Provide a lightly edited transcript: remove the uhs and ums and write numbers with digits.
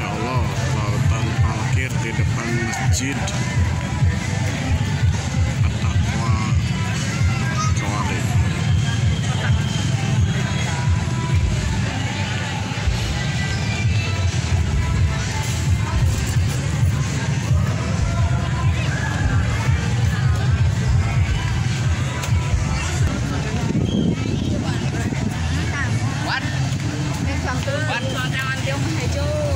Masya Allah, lautan parkir di depan masjid At-Taqwa Kawali. Bắt cho anh tiêu mà hay chưa